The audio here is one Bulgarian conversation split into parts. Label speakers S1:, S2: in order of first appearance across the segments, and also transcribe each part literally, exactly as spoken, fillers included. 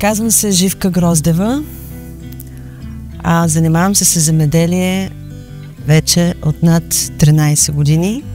S1: Казвам се Живка Гроздева. А занимавам се с земеделие вече от над тринайсет години.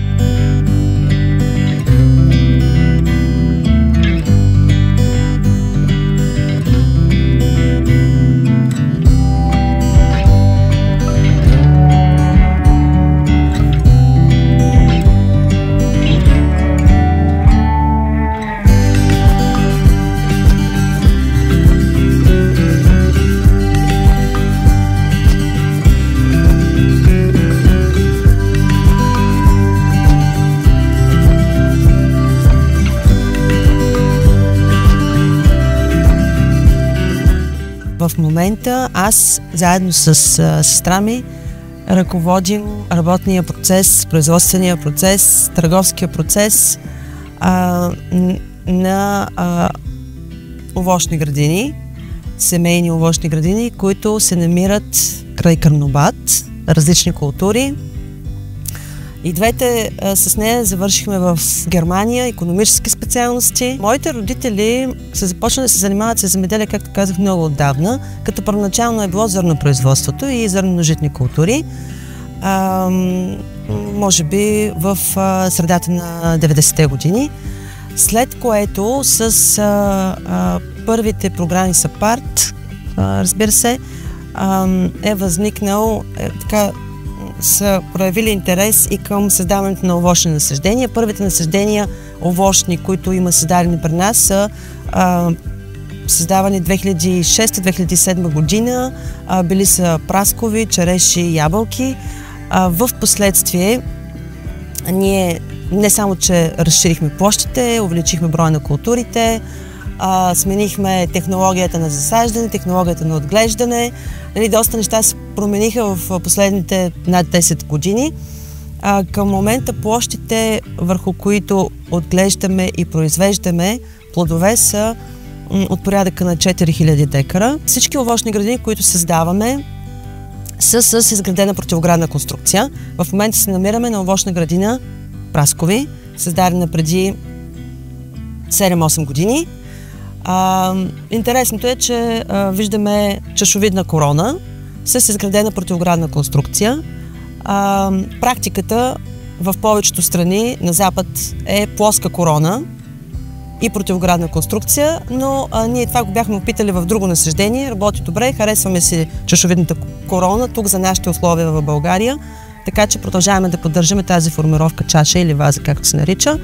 S1: В момента аз, заедно с а, сестра ми, ръководим работния процес, производствения процес, търговския процес а, на а, овощни градини, семейни овощни градини, които се намират край Карнобат, различни култури. И двете а, с нея завършихме в Германия, икономически специалности. Моите родители са започнали да се занимават с земеделие, както казах, много отдавна, като първоначално е било зърнопроизводството и зърнено-житни култури. А, може би в а, средата на деветдесетте години, след което с а, а, първите програми САПАРТ, а, разбира се, а, е възникнал е, така, са проявили интерес и към създаването на овощни насаждения. Първите насаждения овощни, които има създадени при нас, са а, създавани две хиляди и шеста - две хиляди и седма година. А, били са праскови, череши, ябълки. А, в последствие ние не само, че разширихме площите, увеличихме броя на културите, а, сменихме технологията на засаждане, технологията на отглеждане. Нали, доста неща се промениха в последните над десет години. А, към момента площите, върху които отглеждаме и произвеждаме плодове, са м, от порядъка на четири хиляди декара. Всички овощни градини, които създаваме, са с изградена противоградна конструкция. В момента се намираме на овощна градина Праскови, създадена преди седем-осем години. А, интересното е, че а, виждаме чашовидна корона с изградена противоградна конструкция. А, практиката в повечето страни на Запад е плоска корона и противоградна конструкция, но а, ние това го бяхме опитали в друго насаждение. Работи добре, харесваме си чашовидната корона тук за нашите условия в България, така че продължаваме да поддържаме тази формировка чаша или ваза, както се нарича.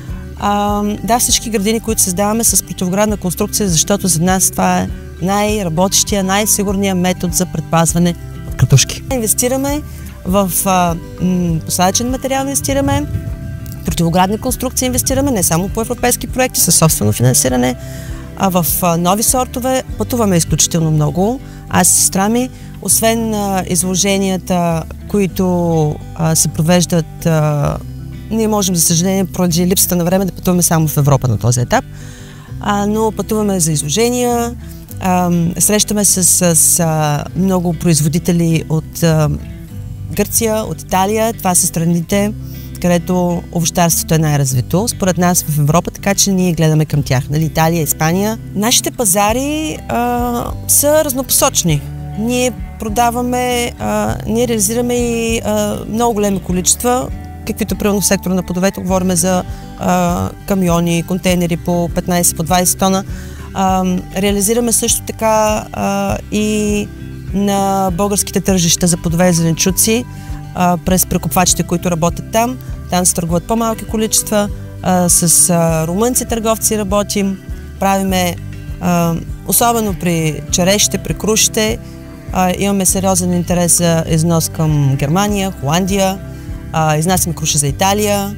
S1: А, да, всички градини, които създаваме с противоградна конструкция, защото за нас това е най-работещия, най-сигурният метод за предпазване от кратушки. Инвестираме в а, м, посадъчен материал, инвестираме, противоградни конструкции инвестираме, не само по европейски проекти, със собствено финансиране, а в а, нови сортове. Пътуваме изключително много. Аз и сестра ми, освен а, изложенията, които а, се провеждат, а, ние можем, за съжаление, поради липсата на време да пътуваме само в Европа на този етап, а, но пътуваме за изложения, а, срещаме се с, с а, много производители от а, Гърция, от Италия. Това са страните, където овощарството е най-развито, според нас в Европа, така че ние гледаме към тях. Нали, Италия, Испания. Нашите пазари а, са разнопосочни. Ние продаваме, а, ние реализираме и а, много големи количества, каквито примерно в сектора на плодовете, говорим за а, камиони, контейнери по петнайсет, по двайсет тона. А, реализираме също така а, и на българските тържища за плодове и зеленчуци, а, през прекупвачите, които работят там. Там се търгуват по-малки количества. А, с а, румънци търговци работим. Правиме, а, особено при черешите, при крушите, а, имаме сериозен интерес за износ към Германия, Холандия. А, изнасяме круши за Италия.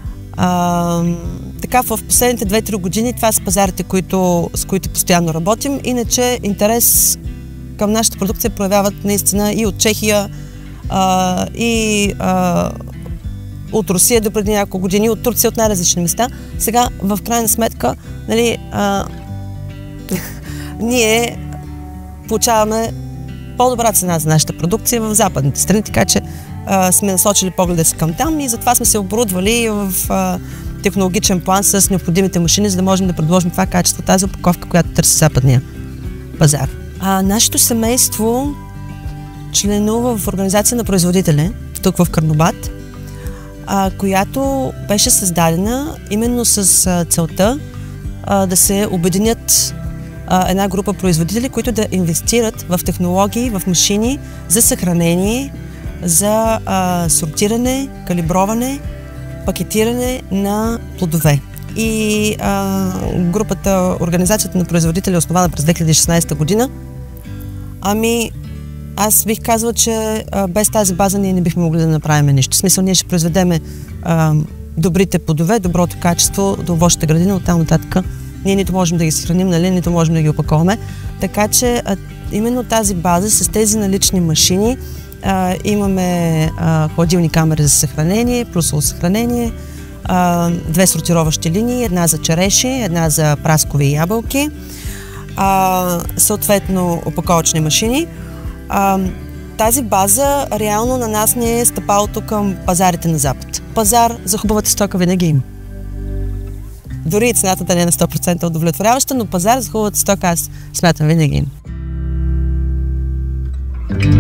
S1: А, така в последните две-три години това са пазарите, които, с които постоянно работим. Иначе интерес към нашата продукция проявяват наистина и от Чехия, а, и а, от Русия до преди няколко години, от Турция, от най-различни места. Сега, в крайна сметка, нали, а, ние получаваме по-добра цена за нашата продукция в западните страни, така че а, сме насочили погледа си към там и затова сме се оборудвали в а, технологичен план с необходимите машини, за да можем да предложим това качество, тази опаковка, която търси западния пазар. А, нашето семейство членува в организация на производители, тук в Карнобат, а, която беше създадена именно с а, целта а, да се обединят а, една група производители, които да инвестират в технологии, в машини за съхранение, за а, сортиране, калиброване, пакетиране на плодове. И а, групата, организацията на производители е основана през две хиляди и шестнадесета година. Ами, аз бих казала, че а, без тази база ние не бихме могли да направим нищо. В смисъл, ние ще произведеме а, добрите плодове, доброто качество до овощната градина, оттам нататък ние нито можем да ги съхраним, нали, нито можем да ги опаковаме. Така че а, именно тази база с тези налични машини а, имаме а, хладилни камери за съхранение, плюсово съхранение, а, две сортироващи линии, една за череши, една за праскови и ябълки, а, съответно опаковъчни машини. А, тази база реално на нас не е стъпалото към пазарите на Запад. Пазар за хубавата стока винаги има. Дори и цената да не е на сто процента удовлетворяваща, но пазар за хубавата стока аз смятам винаги има.